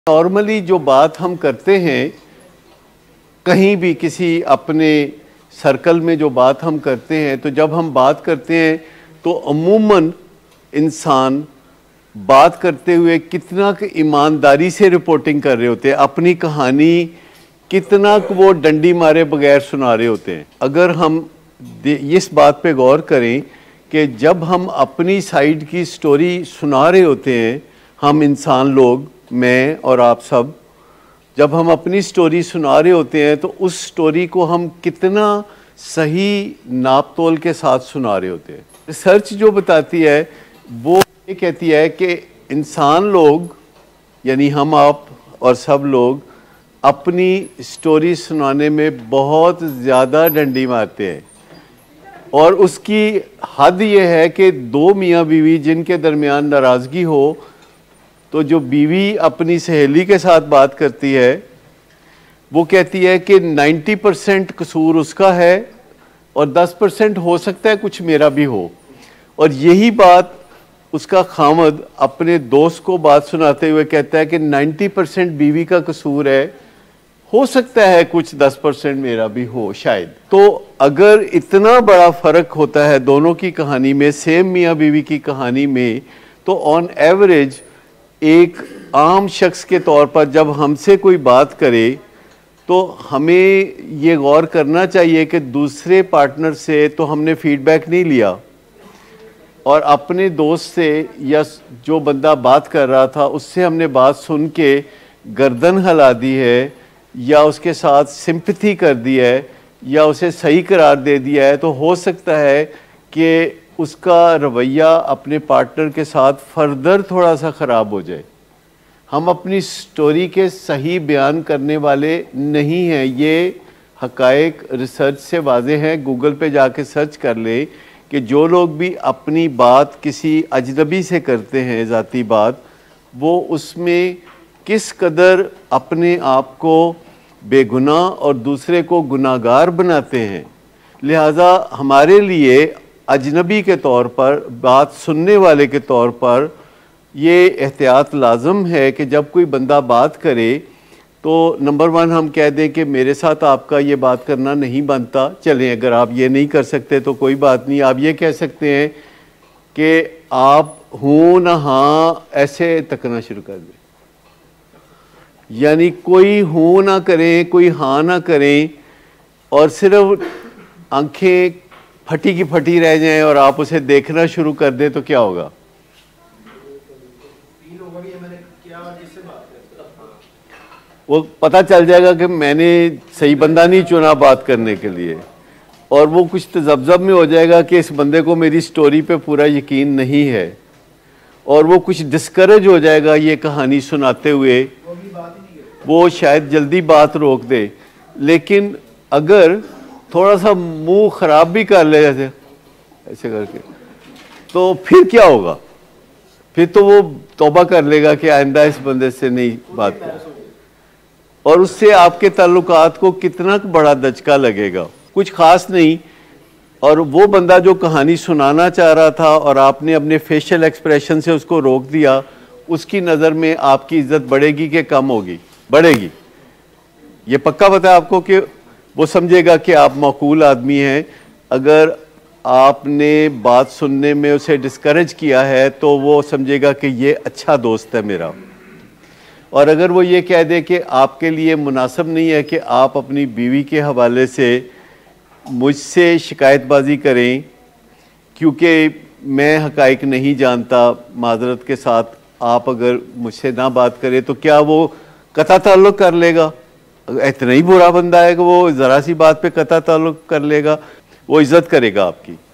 Normally जो बात हम करते हैं कहीं भी किसी अपने सर्कल में जो बात हम करते हैं, तो जब हम बात करते हैं तो अमूमन इंसान बात करते हुए कितना ईमानदारी से रिपोर्टिंग कर रहे होते हैं, अपनी कहानी कितना वो डंडी मारे बगैर सुना रहे होते हैं। अगर हम इस बात पे गौर करें कि जब हम अपनी साइड की स्टोरी सुना रहे होते हैं, हम इंसान लोग, मैं और आप सब, जब हम अपनी स्टोरी सुना रहे होते हैं तो उस स्टोरी को हम कितना सही नाप तोल के साथ सुना रहे होते हैं। रिसर्च जो बताती है वो ये कहती है कि इंसान लोग, यानी हम, आप और सब लोग अपनी स्टोरी सुनाने में बहुत ज़्यादा डंडी मारते हैं। और उसकी हद ये है कि दो मियाँ बीवी जिनके दरमियान नाराज़गी हो, तो जो बीवी अपनी सहेली के साथ बात करती है वो कहती है कि 90% कसूर उसका है और 10% हो सकता है कुछ मेरा भी हो। और यही बात उसका खामद अपने दोस्त को बात सुनाते हुए कहता है कि 90% बीवी का कसूर है, हो सकता है कुछ 10% मेरा भी हो शायद। तो अगर इतना बड़ा फ़र्क होता है दोनों की कहानी में, सेम मियाँ बीवी की कहानी में, तो ऑन एवरेज एक आम शख्स के तौर पर जब हमसे कोई बात करे तो हमें ये गौर करना चाहिए कि दूसरे पार्टनर से तो हमने फीडबैक नहीं लिया और अपने दोस्त से या जो बंदा बात कर रहा था उससे हमने बात सुन के गर्दन हिला दी है या उसके साथ सिंपैथी कर दी है या उसे सही करार दे दिया है, तो हो सकता है कि उसका रवैया अपने पार्टनर के साथ फर्दर थोड़ा सा ख़राब हो जाए। हम अपनी स्टोरी के सही बयान करने वाले नहीं हैं, ये हक़ाइक़ रिसर्च से वाज़े हैं। गूगल पे जाके सर्च कर ले कि जो लोग भी अपनी बात किसी अजनबी से करते हैं, ज़ाती बात, वो उसमें किस कदर अपने आप को बेगुनाह और दूसरे को गुनाहगार बनाते हैं। लिहाजा हमारे लिए अजनबी के तौर पर, बात सुनने वाले के तौर पर, ये एहतियात लाजम है कि जब कोई बंदा बात करे तो नंबर 1 हम कह दें कि मेरे साथ आपका ये बात करना नहीं बनता। चलें, अगर आप ये नहीं कर सकते तो कोई बात नहीं, आप ये कह सकते हैं कि आप हूँ ना हाँ ऐसे तकना शुरू कर दें, यानी कोई हूँ ना करें, कोई हाँ ना करें और सिर्फ आंखें फटी की फटी रह जाएं और आप उसे देखना शुरू कर दें तो क्या होगा? वो पता चल जाएगा कि मैंने सही बंदा नहीं चुना बात करने के लिए, और वो कुछ तज़ब्ज़ब में हो जाएगा कि इस बंदे को मेरी स्टोरी पे पूरा यकीन नहीं है और वो कुछ डिस्करेज हो जाएगा ये कहानी सुनाते हुए, वो शायद जल्दी बात रोक दे। लेकिन अगर थोड़ा सा मुंह ख़राब भी कर ले ऐसे करके, तो फिर क्या होगा? फिर तो वो तौबा कर लेगा कि आइंदा इस बंदे से नहीं बात कर, और उससे आपके ताल्लुकात को कितना बड़ा दचका लगेगा। कुछ ख़ास नहीं, और वो बंदा जो कहानी सुनाना चाह रहा था और आपने अपने फेशियल एक्सप्रेशन से उसको रोक दिया, उसकी नज़र में आपकी इज़्ज़त बढ़ेगी कि कम होगी? बढ़ेगी। ये पक्का पता है आपको कि वो समझेगा कि आप माकूल आदमी हैं। अगर आपने बात सुनने में उसे डिस्करेज किया है तो वो समझेगा कि ये अच्छा दोस्त है मेरा। और अगर वो ये कह दे कि आपके लिए मुनासिब नहीं है कि आप अपनी बीवी के हवाले से मुझसे शिकायतबाजी करें क्योंकि मैं हक़ाइक़ नहीं जानता, माज़रत के साथ आप अगर मुझसे ना बात करें, तो क्या वो कता ताल्लुक़ कर लेगा? इतना ही बुरा बंदा है कि वो ज़रा सी बात पे कता ताल्लुक़ कर लेगा? वो इज़्ज़त करेगा आपकी।